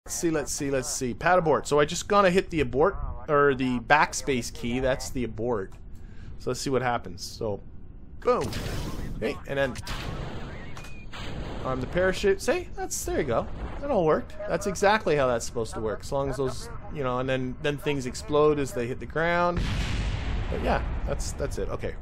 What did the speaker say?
let's see. Pad abort. So I just gonna hit the abort, or the backspace key. That's the abort. So let's see what happens. So, boom. Okay, and then arm the parachute. See, there you go. That all worked. That's exactly how that's supposed to work. As long as those, you know, and then things explode as they hit the ground. But yeah, that's it. Okay.